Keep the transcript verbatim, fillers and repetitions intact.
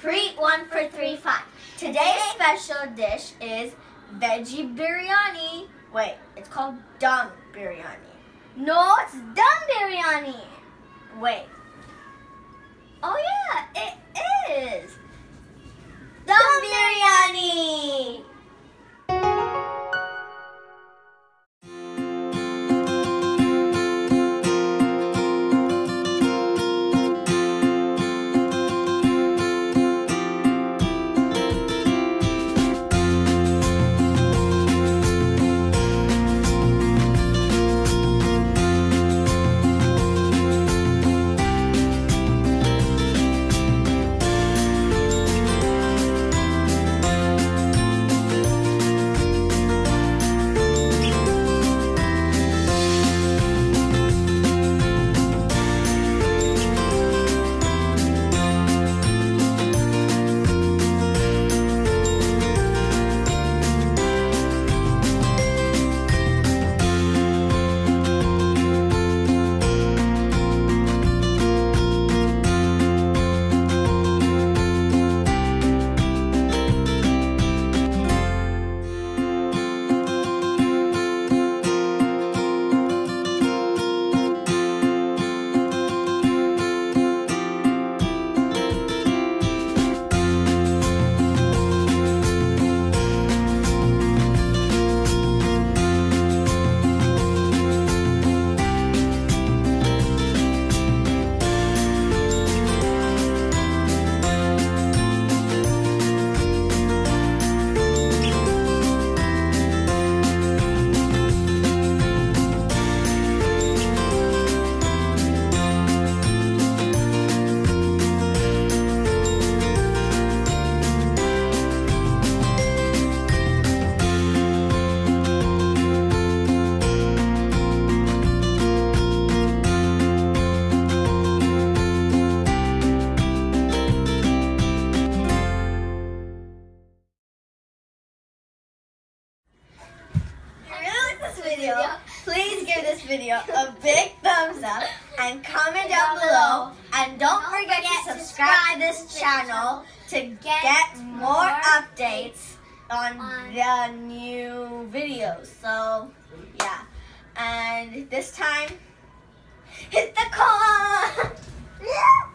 Pre one for three fun. Today's special dish is Veggie Biryani. Wait, it's called Dum Biryani. No, it's Dum Biryani. Wait. Oh yeah, it is. Dum Biryani. Video, please give this video a big thumbs up and comment down below, and don't forget to subscribe to this channel to get more updates on the new videos. So yeah, and this time hit the call.